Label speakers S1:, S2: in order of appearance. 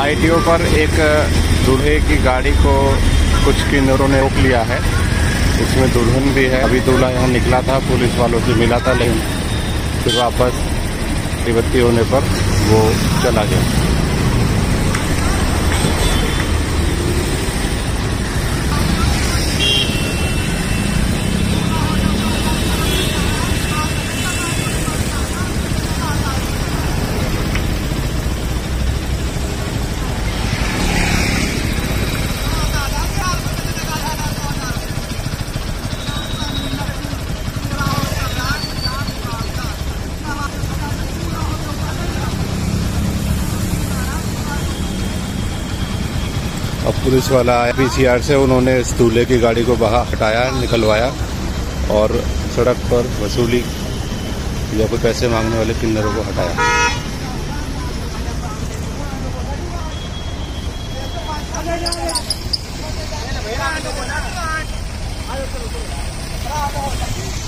S1: ITO पर एक दूल्हे की गाड़ी को कुछ किन्नरों ने रोक लिया है। इसमें दुल्हन भी है। अभी दूल्हा यहाँ निकला था, पुलिस वालों से मिला था, लेकिन फिर वापस विपत्ति होने पर वो चला गया। अब पुलिस वाला आया पीसीआर से, उन्होंने इस दूल्हे की गाड़ी को बाहर हटाया, निकलवाया और सड़क पर वसूली या कोई पैसे मांगने वाले किन्नरों को हटाया।
S2: भैया